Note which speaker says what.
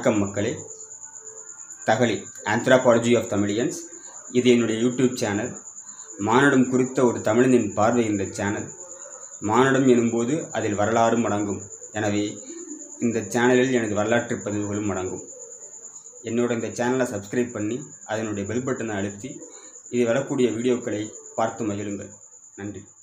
Speaker 1: வணக்கம் மக்களே. தகழி Anthropology of Tamizhians. இது என்னுடைய யூடியூப் சேனல். மானுடம் குறித்த ஒரு தமிழனின் பார்வை இந்த சேனல். மானுடம் எனும்போது அதில் வரலாறும் அடங்கும். எனவே இந்த சேனலில் எனது வரலாற்று பதிவுகளும் அடங்கும். என்னோட இந்த சேனலை சப்ஸ்கிரைப் பண்ணி அதனுடைய பெல் பட்டனை அழுத்தி இது வரக்கூடிய வீடியோக்களை பார்த்து மகிழுங்கள். நன்றி.